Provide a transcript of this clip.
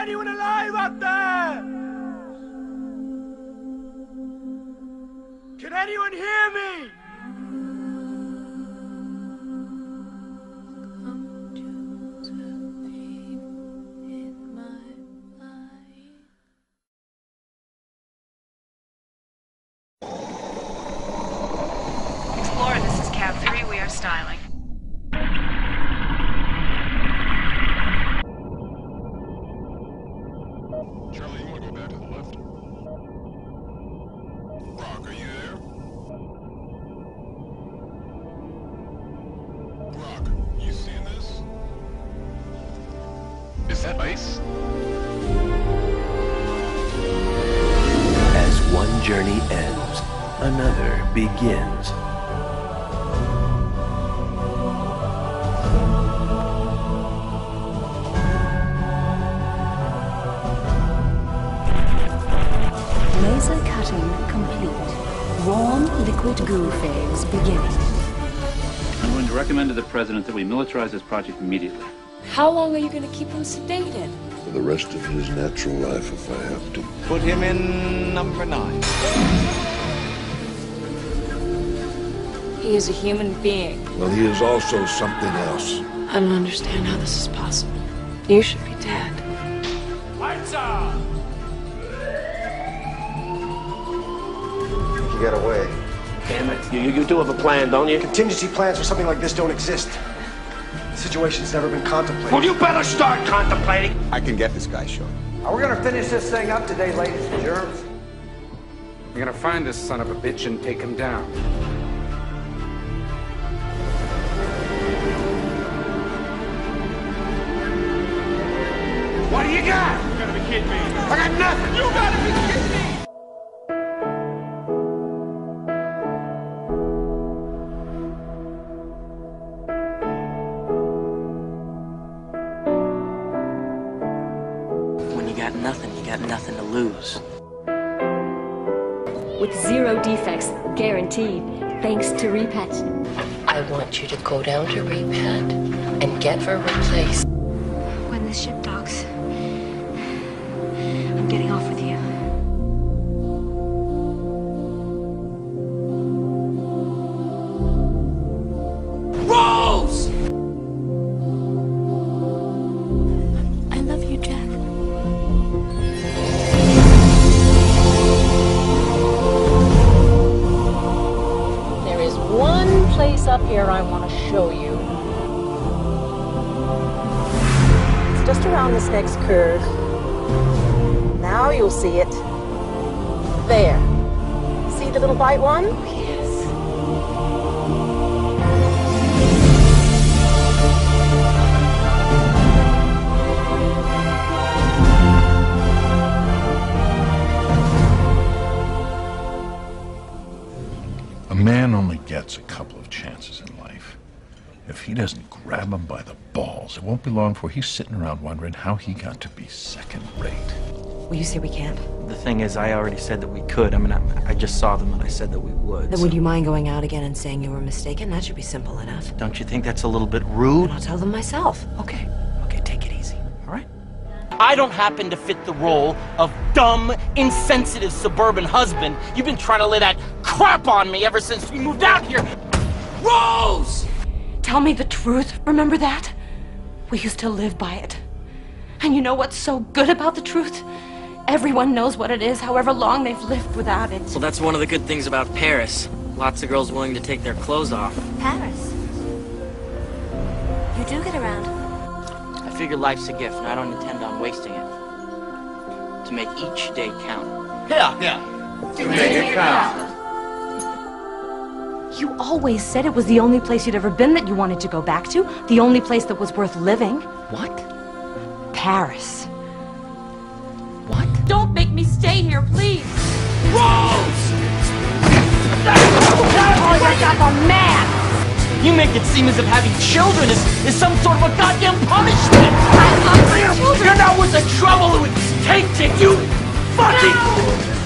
anyone alive out there? Can anyone hear me? Explorer, this is Cab 3. We are styling. Charlie, you want to go back to the left? Brock, are you there? Brock, you seeing this? Is that ice? As one journey ends, another begins. Laser cutting complete. Warm liquid goo phase beginning. I'm going to recommend to the President that we militarize this project immediately. How long are you going to keep him sedated? For the rest of his natural life, if I have to. Put him in number 9. He is a human being. Well, he is also something else. I don't understand how this is possible. You should be dead. Lights out! You got away. Damn it. You do have a plan, don't you? Contingency plans for something like this don't exist. The situation's never been contemplated. Well, you better start contemplating. I can get this guy shot. We're gonna finish this thing up today, ladies and germs. We're gonna find this son of a bitch and take him down. What do you got? You gotta be kidding me. I got nothing. You gotta be kidding me! When you got nothing to lose. With 0 defects guaranteed, thanks to Repet. I want you to go down to Repet and get her replaced. When this ship docks, I'm getting off with you. Rose! I love you, Jack. There is one place up here I want to show you. It's just around this next curve. Now you'll see it. There. See the little white one? Yes. A man only gets a couple of chances in life. If he doesn't grab him by the balls, it won't be long before he's sitting around wondering how he got to be second rate. Well, you say we can't? The thing is, I already said that we could. I mean, I just saw them and I said that we would. Then would you mind going out again and saying you were mistaken? That should be simple enough. Don't you think that's a little bit rude? And I'll tell them myself. Okay, take it easy, all right? I don't happen to fit the role of dumb, insensitive suburban husband. You've been trying to lay that crap on me ever since we moved out here. Rose! Tell me the truth. Remember that? We used to live by it. And you know what's so good about the truth? Everyone knows what it is, however long they've lived without it. Well, that's one of the good things about Paris. Lots of girls willing to take their clothes off. Paris. You do get around. I figure life's a gift, and I don't intend on wasting it. To make each day count. Yeah. To make it count. You always said it was the only place you'd ever been that you wanted to go back to. The only place that was worth living. What? Paris. What? Don't make me stay here, please! Rose! Oh, you're like a man! You make it seem as if having children is some sort of a goddamn punishment! I love my children! You're not worth the trouble it would take to you fucking...